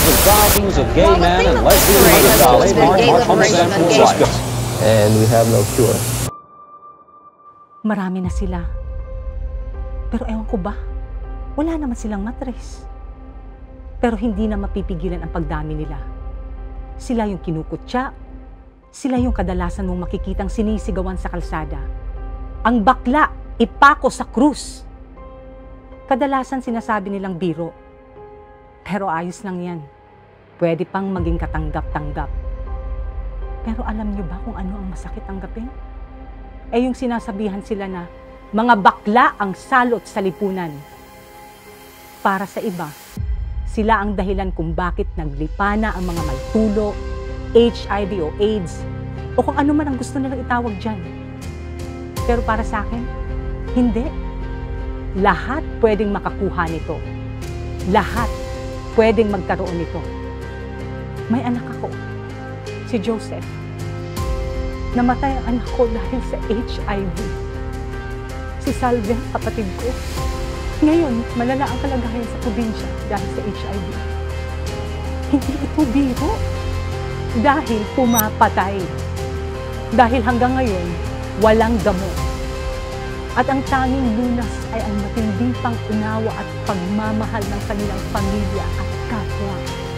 with thousands of gay men and lesbians in Valley march on San Francisco. And we have no cure. Marami na sila. Pero ewan ko ba, wala naman silang matres. Pero hindi na mapipigilan ang pagdami nila. Sila yung kinukutya, sila yung kadalasan mong makikitang sinisigawan sa kalsada. Ang bakla, ipako sa krus. Kadalasan sinasabi nilang biro. Pero ayos lang yan. Pwede pang maging katanggap-tanggap. Pero alam niyo ba kung ano ang masakit tanggapin? Eh yung sinasabihan sila na mga bakla ang salot sa lipunan. Para sa iba, sila ang dahilan kung bakit naglipana ang mga may tulo, HIV o AIDS, o kung ano man ang gusto nilang itawag dyan. Pero para sa akin, hindi. Lahat pwedeng makakuha nito. Lahat pwedeng magkaroon nito. May anak ako, si Joseph. Namatay ang anak ko dahil sa HIV. Si Salve, kapatid ko. Ngayon, malala ang kalagayan sa probinsya dahil sa HIV. Hindi ito biro. Dahil pumapatay. Dahil hanggang ngayon, walang gamot. At ang tanging lunas ay ang matinding pang-unawa at pagmamahal ng kanilang pamilya at kapwa.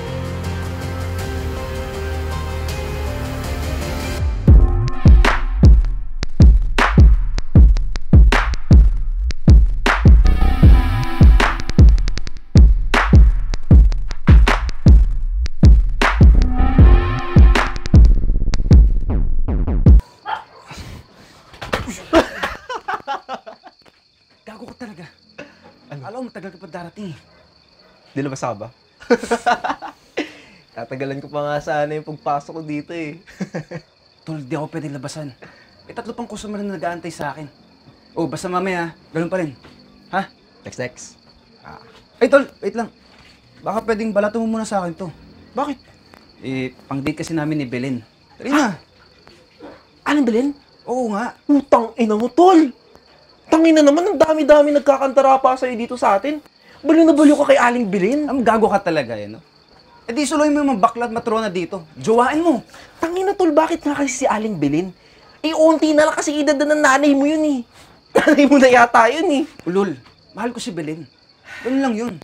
Gago ka talaga. Alam mo, matagal ka pa darating eh. Di labas ka ba? Tatagalan ko pa nga sana yung pagpasok ko dito eh. Tol, di ako pwedeng labasan. May 3 pang customer na nag-aantay sa akin. Oh, basta mamaya, ganun pa rin. Ha? Next. Ay, Tol, wait lang. Baka pwedeng balato mo muna sa akin to. Bakit? Eh, pang-date kasi namin ni Belen. Tari na. Anong bilhin? Oo nga. Utang ina mo, tol! Tangina naman, ang dami-dami nagkakantara pa sa'yo dito sa atin. Baliw na baliw ka kay Aling Bilin. Ang gago ka talaga eh, no? Eh di suloy mo yung mga bakla at matrona dito. Jowain mo. Tangina, tol, bakit nga kasi si Aling Bilin? Eh, unti na lang kasi edad na ng nanay mo yun eh. Nanay mo na yata yun eh. Ulol, mahal ko si Belen. Ganun lang yun.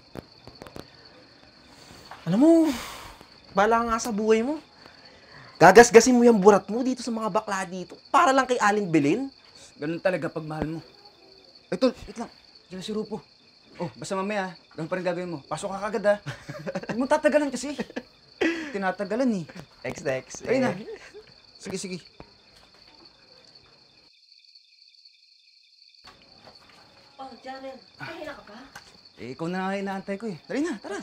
Alam mo, bala nga sa buhay mo. Gagasgasin mo yung burat mo dito sa mga bakla dito para lang kay Aling Bilin. Ganun talaga pag mahal mo. Ay, Tol, wait lang. Diyan na si Rupo. Oh, basta mamaya, ganun pa rin gagawin mo. Pasok ka kagad, ha? Huwag mo tatagalan kasi. Tinatagalan, eh. Next. Ayun na. Sige. Oh, Jaren, kahina ka ba? Eh, ikaw na nga inaantay ko, eh. Tara na, tara.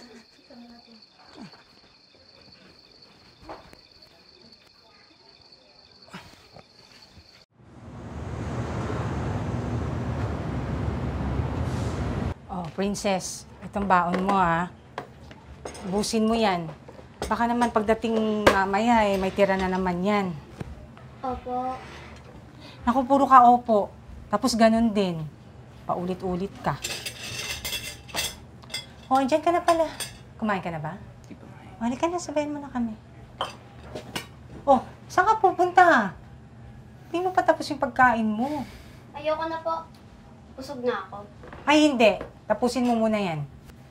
Oh, princess, itong baon mo ha. Busin mo yan. Baka naman pagdating mamaya eh, may tira na naman yan. Opo. Naku, puro ka opo. Tapos ganun din. Paulit-ulit ka. Oh, dyan ka na pala. Kumain ka na ba? Di pa nga. Halika na, sabayan mo na kami. Oh, saan ka pupunta? Hindi mo pa tapos yung pagkain mo. Ayoko na po. Busog na ako. Ay, hindi. Tapusin mo muna yan.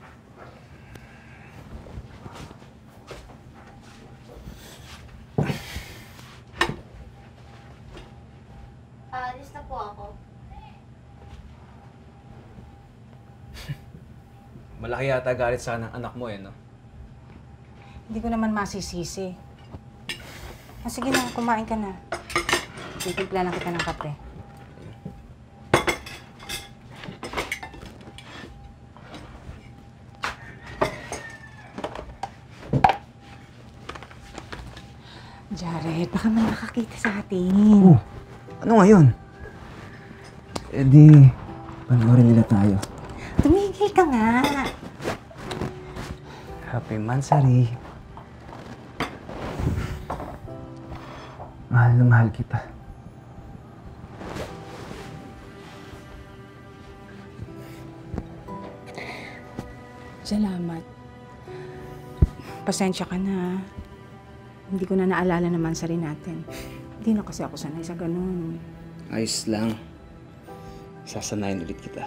Alis na po ako. Malaki yata galit sa ng anak mo, eh, no? Hindi ko naman masisisi. Ah, sige na, kumain ka na. Titimpla lang kita ng kape. Jared, baka may makakita sa atin. Ano ngayon? Eh di, panoorin nila tayo. Tumigil ka nga. Happy Mansari. Mahal na mahal kita. Salamat. Pasensya ka na. Hindi ko na naalala naman sa rin natin. Hindi na kasi ako sanay sa ganun. Ayos lang. Sasanayin ulit kita.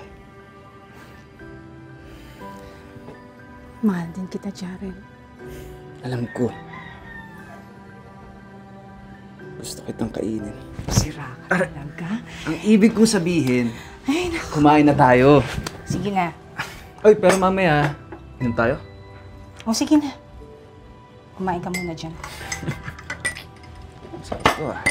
Mahal din kita, Jared. Alam ko. Gusto kitang kainin. Sira ka talaga. Ang ibig kong sabihin, Ay, naku. kumain na tayo. Sige na. Ay, pero mamaya, inom tayo? O, sige na. Kumain ka muna dyan. Sakit ko ah.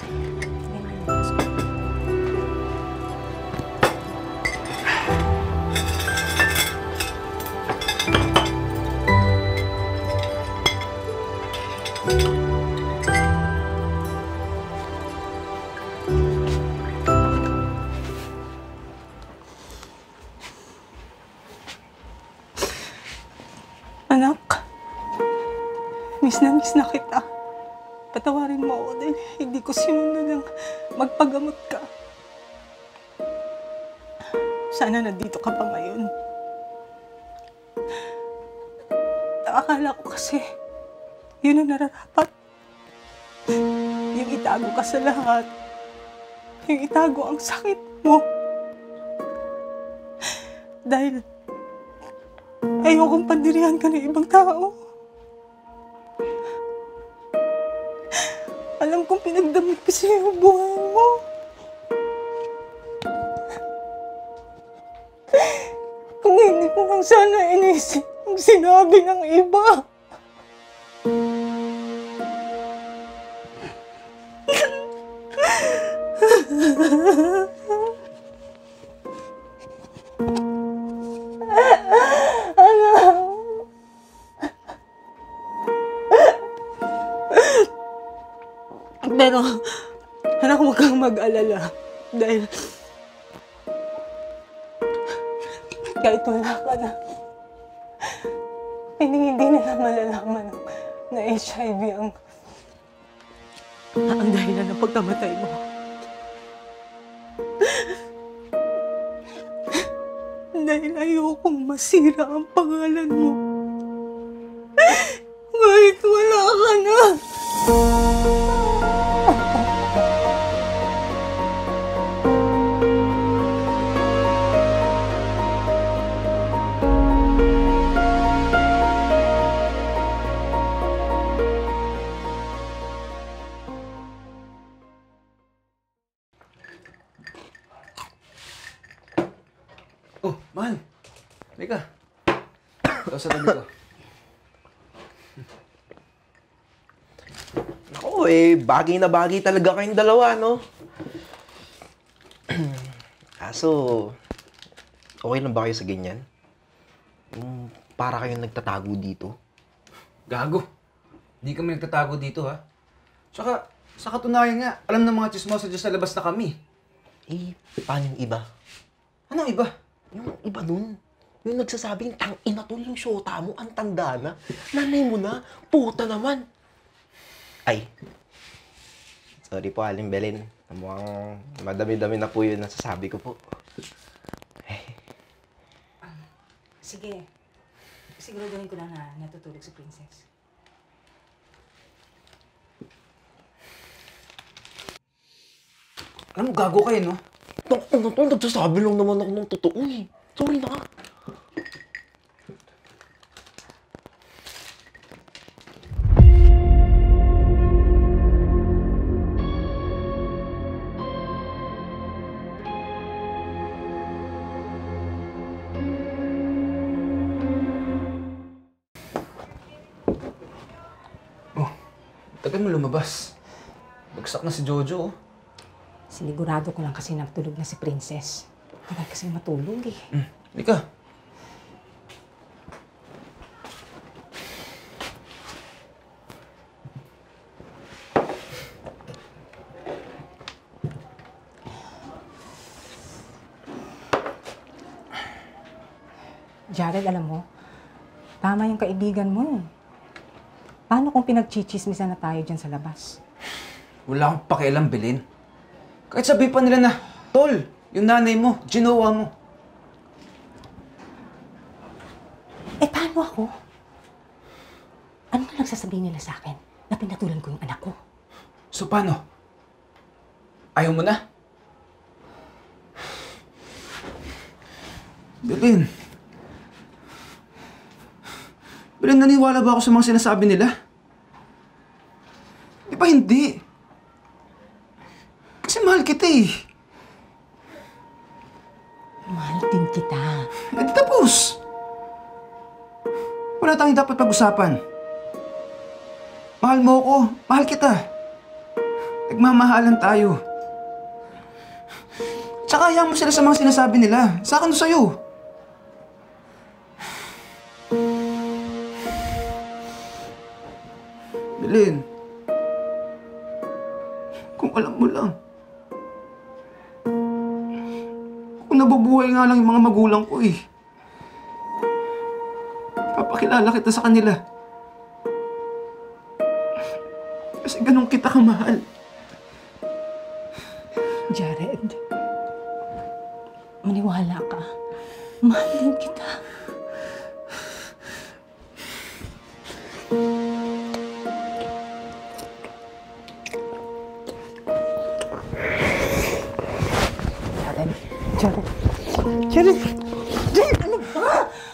Anak, miss na kita. Patawarin mo ako dahil hindi ko sinunod ng magpagamot ka. Sana nandito ka pa ngayon. Akala ko kasi, yun ang nararapat. Yung itago ka sa lahat. Yung itago ang sakit mo. Dahil ayokong pandirihan ka ng ibang tao. Alam kong pinagdamit ko sa'yo ang buhay mo. Kung hindi ko lang sana inisip ang sinabi ng iba. Pero, anak, huwag kang mag-alala. Dahil, kahit wala ka na, hindi nila malalaman na HIV ang dahilan ng pagkamatay mo. Dahil ayokong masira ang pangalan mo. Kahit wala ka na. Oh, mahal. Halika. Ikaw sa tabi ko. Ako bagay na bagay talaga kayong dalawa, no? Kaso, okay lang ba kayo sa ganyan? Yung para kayong nagtatago dito? Gago. Hindi kami nagtatago dito, ha? Tsaka, sa katunayan nga, alam ng mga chismoso dyan sa labas na kami. Paano yung iba? Anong iba? Yung iba nun. Yung nagsasabing, tang-ina tol, yung syota mo, ang tanda na. Nanay mo na, puta naman. Ay. Sorry po, Aling Belen. Mukhang madami-dami na po yun nasasabi ko po. Sige. Siguraduhin ko lang na natutulog si Princess. Alam mo, gago kayo, no? Tang-ina tol, nagsasabi lang naman ako ng totoo eh. Sorry na ka. Tagal mo lumabas. Bagsak na si Jojo, oh. Sinigurado ko lang kasi natulog na si Princess. Tagal kasi matulog eh. Halika. Jared, alam mo, tama yung kaibigan mo eh. Paano kung pinagchichismisan na tayo dyan sa labas? Wala akong pakialam, Belen. Kahit sabi pa nila na, Tol, yung nanay mo, ginawa mo. Eh, paano ako? ang sasabihin nila sa akin na pinatulan ko yung anak ko? So paano? Ayaw mo na? Belen. Belen, naniwala ba ako sa mga sinasabi nila? Di ba hindi? Kasi mahal kita eh. Mahal din kita. Eh di tapos. Wala tayong dapat pag-usapan. Mahal mo ako, mahal kita. Nagmamahalan tayo. Tsaka hayaan mo sila sa mga sinasabi nila. Sa akin o sa'yo. Belen, kung alam mo lang, kung nabubuhay nga lang yung mga magulang ko eh, papakilala kita sa kanila. Kasi ganun kita kamahal. Jared, maniwala ka. Mahal din kita. Jared. Jared! Jared! Ano ba?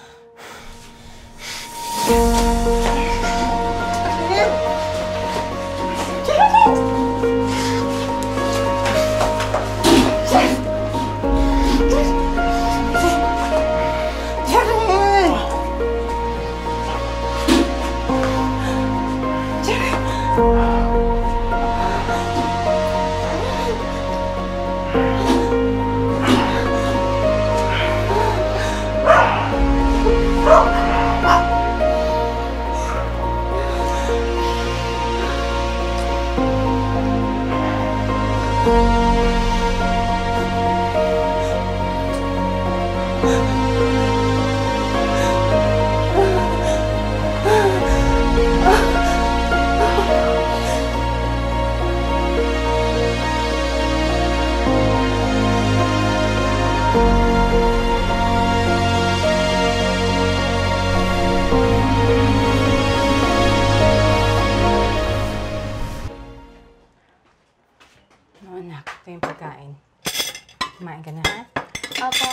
No, anak, ito yung pagkain. Kumain ka na, ha? Opo.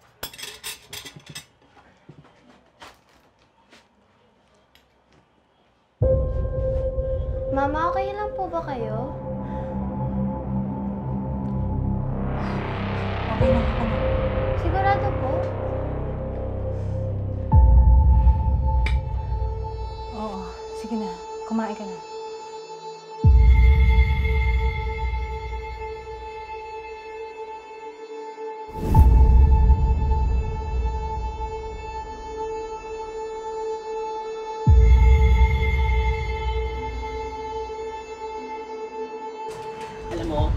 Mama, okay lang po ba kayo? Okay lang ako. Sigurado po? Oo, sige na. Kumain ka na. Alam mo,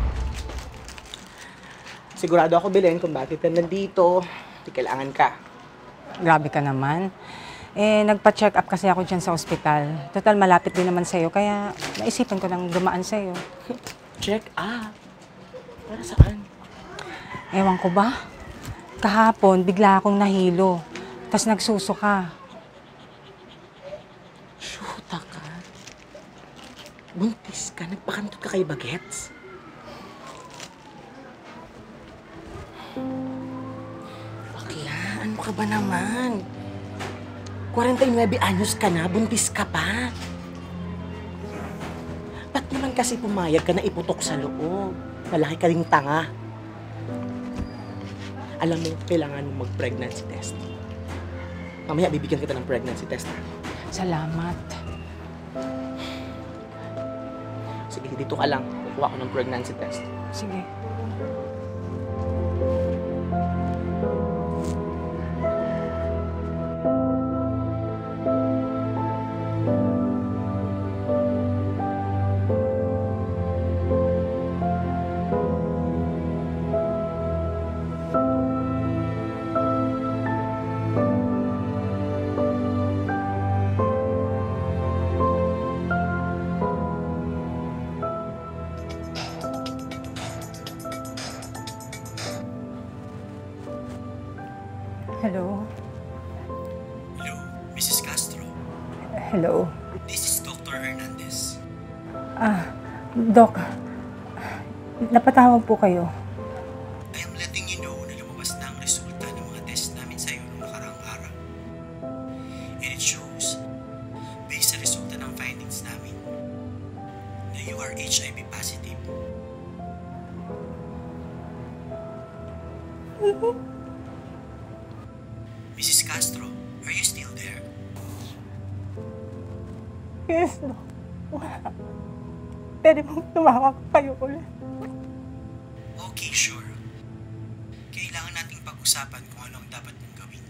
sigurado ako, Belen, kung bakit ka nandito. Di kailangan ka. Grabe ka naman. Eh, nagpa-check up kasi ako dyan sa ospital. Total, malapit din naman sa'yo, kaya naisipan ko lang dumaan sa'yo. Check up? Para saan? Ewan ko ba? Kahapon, bigla akong nahilo. Tapos nagsusuka. Shoota ka. Buntis ka. Nagpakantot ka kay Bagets. Bakla, ano ka ba naman? 49 anyos ka na, buntis ka pa. Ba't naman kasi pumayag ka na iputok sa loob? Malaki ka ring tanga. Alam mo, kailangan mo mag-pregnancy test. Mamaya bibigyan kita ng pregnancy test. Salamat. Sige, dito ka lang. Kukuha ko ng pregnancy test. Sige. Hello? Hello, Mrs. Castro. Hello? This is Dr. Dok, napatawag po kayo. I am letting you know na lumabas na ang resulta ng mga test namin sa'yo noong nakaraang araw. And it shows, based sa resulta ng findings namin, na you are HIV positive. Mrs. Castro, are you still there? Yes, Dok. Pwede mong tumawag kayo ulit. Okay, sure. Kailangan nating pag-usapan kung ano ang dapat mong gawin.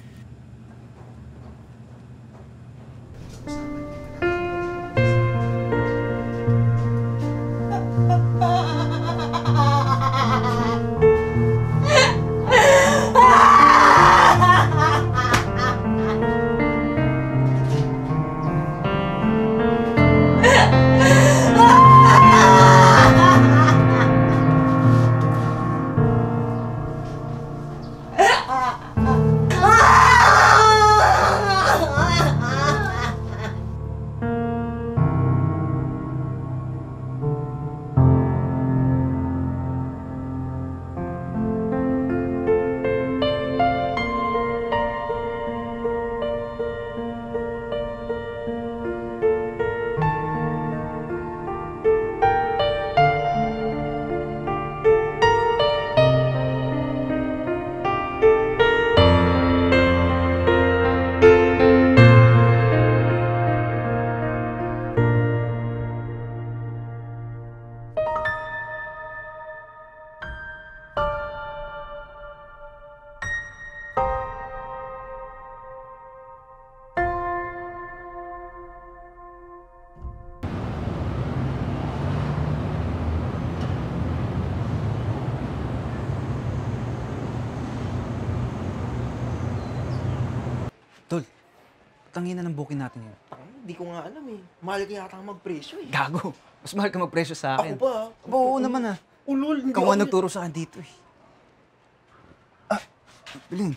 Tol, tangin na ng booking natin yun. Hindi ko nga alam eh. Mahal ka yata magpresyo eh. Gago. Mas mahal ka magpresyo sa akin. Ako ba? Aba, oo naman ah. Ulol, hindi Ikaw ako- nga nagturo sa akin dito eh. Bilin.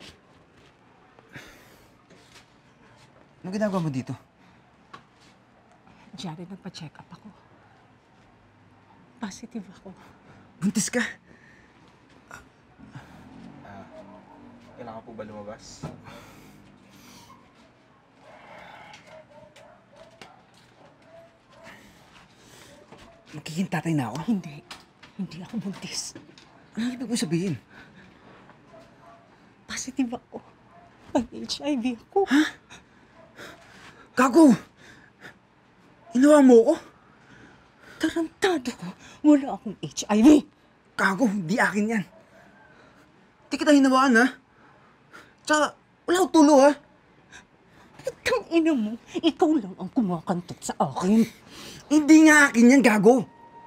Ano ginagawa mo dito? Diyan nagpa-check up ako. Positive ako. Buntis ka? Kailangan po ba lumabas? Magiging tatay na ako? Hindi. Hindi ako buntis. Ano ibig mo sabihin? Positive ako. Pag-HIV ako. Gago! Inawa mo ko? Tarantado ko. Wala akong HIV. Gago, di akin yan. Di kita hinawaan ha? Tsaka, wala akong tulo ha? Itang ina mo, ikaw lang ang kumakantot sa akin. Hindi nga akin yan, gago!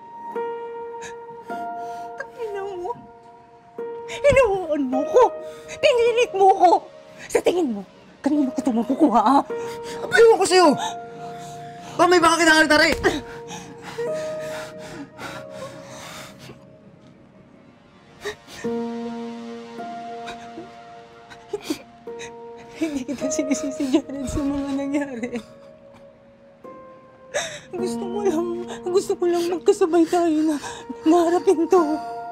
Ina mo. Hinawaan mo ko. Pinilit mo ko. Sa tingin mo, kanino ko ito makukuha, ha? Abayo ko sa'yo! Ba, may baka kinakalitari! Hindi kita sinisisi, Jared, sa mga nangyari. Gusto ko lang magkasabay tayo na naharapin to.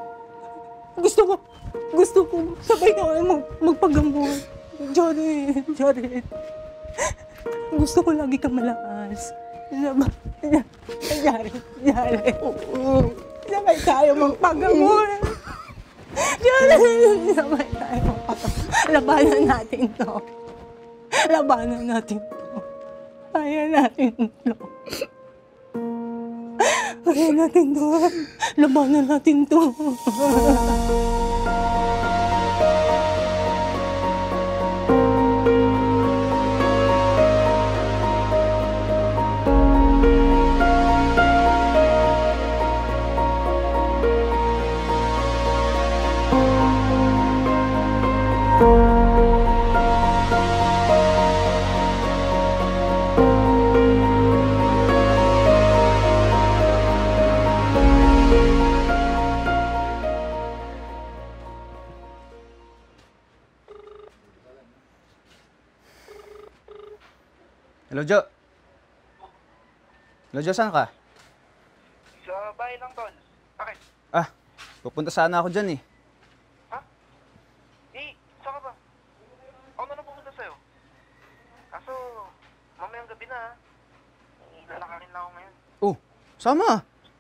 Gusto ko sabay tayo magpagamot. Jared. Gusto ko lagi kang malakas. Jared. Sabay tayo magpagamot. Jared, sabay tayo magpagamot. Labanan natin to. Kaya natin to. Labanan natin to. Hello, Jo. Hello, Jo, saan ka? lang, tol. Bakit? Ah, pupunta sana ako dyan eh. Ha? Saan ka ba? Ako na lang pupunta sa'yo. Kaso, mamayang gabi na, lalakarin na ako ngayon. Oh, sama.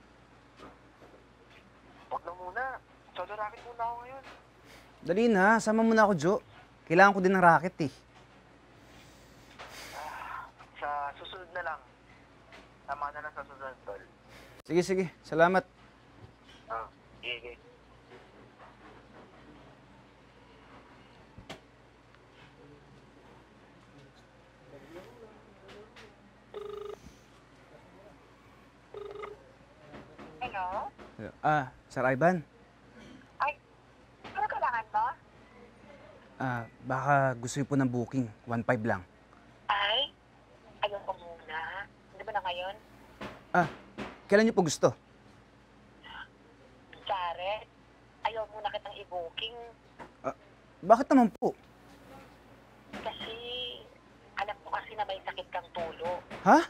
Huwag na muna. Solo racket muna ako ngayon. Dali na, sama mo na ako, Jo. Kailangan ko din ng racket eh. Sa susunod na lang. Tama na lang sa susunod, tol. Sige, sige. Salamat. Sige. Hello? Sir Ivan. Ay, ano kailangan mo? Baka gusto niyo po ng booking. 1.5 lang. Ay, ayaw ko muna. Hindi ba na ngayon? Kailan niyo po gusto? Jared, ayaw muna kitang i-booking Bakit naman po? kasi alam ko kasi na may sakit kang tulo. Ha?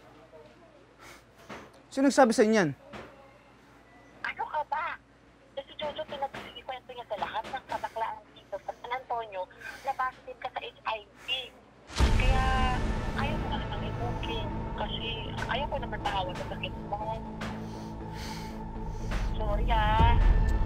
Sino nagsabi sa inyo yan? Ano ka ba? Si Jojo pinag-ikwento niya sa lahat ng kabaklaan dito sa San Antonio na positive ka sa HIV. Kaya ayaw mo na kitang i-booking kasi ayaw ko naman mahawa sa sakit mo. Sorry ah.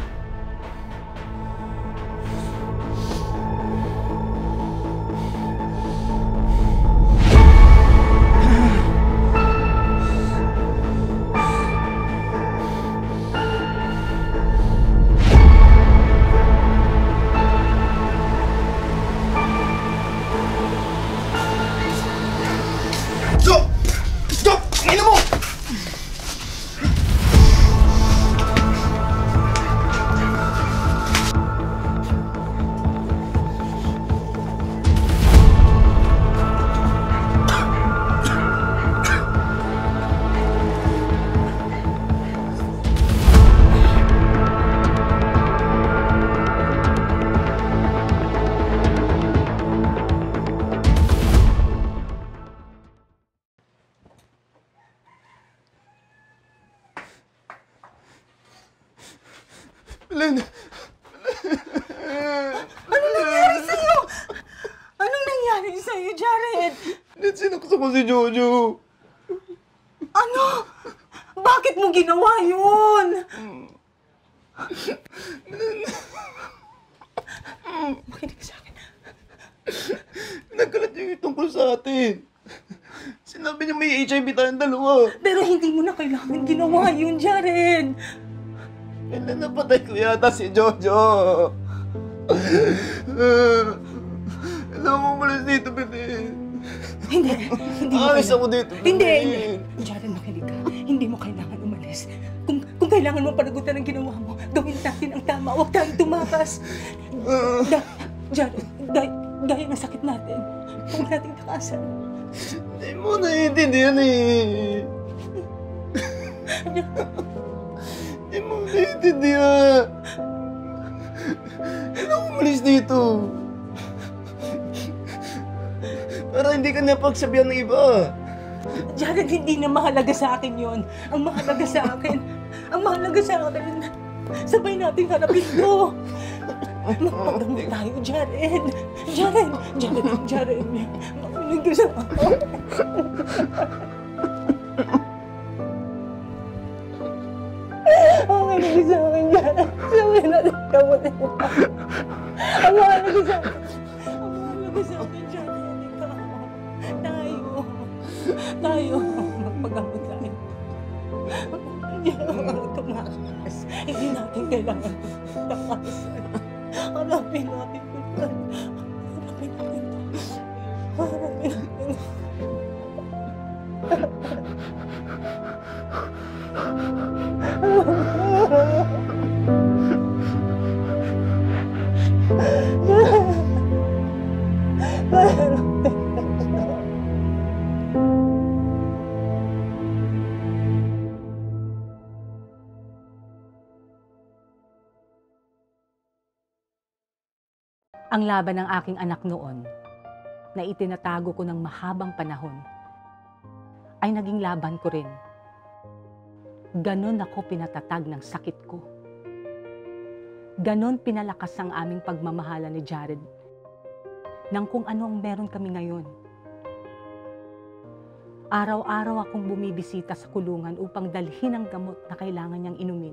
Belen! Anong nangyari sa'yo, Jared? Belen, sinaksa ko si Jojo. Ano? Bakit mo ginawa yun? Makinig ka sa akin. Nagkalat niya yung tungkol sa atin. Sinabi niya may HIV tayong dalawa. Pero hindi mo na kailangan ginawa yun, Jared. Belen, napatay ko yata si Jojo. Alam mo malis dito, Belen. Hindi mo Alis ako dito, Belen. Hindi. Jared, makinig ka. Hindi mo kailangan umalis. Kung kailangan mo panagutan ang ginawa mo, gawin natin ang tama. Huwag tayong tumakas. Jared, dahil ng sakit natin, huwag nating takasan. Hindi mo naiintindihan eh. Hindi mo naiintindihan. Kailangan umalis dito. Para hindi ka napagsabihan ng iba. Jared, hindi na mahalaga sa akin yon. Ang mahalaga sa akin, sabay nating harapin to. Magpagamot tayo, Jared. Jared. Makinig ka sa ako. Ang mahalaga sa akin, Jared. Sabay natin gamutin to. Ang mahalaga sa akin, Jared. Tayo, magpagamot tayo. Hindi naman tumakas. Hindi natin kailangan takasan. Harapin natin ito. Harapin natin. Ang laban ng aking anak noon, na itinatago ko ng mahabang panahon, ay naging laban ko rin. Ganon ako pinatatag ng sakit ko. Ganon pinalakas ang aming pagmamahala ni Jared ng kung ano ang meron kami ngayon. Araw-araw akong bumibisita sa kulungan upang dalhin ang gamot na kailangan niyang inumin.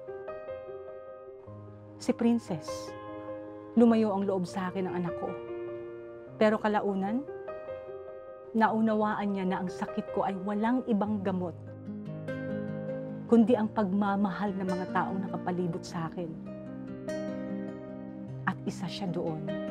Si Princess, lumayo ang loob sa akin ng anak ko. Pero kalaunan, naunawaan niya na ang sakit ko ay walang ibang gamot, kundi ang pagmamahal ng mga taong nakapalibot sa akin. At isa siya doon.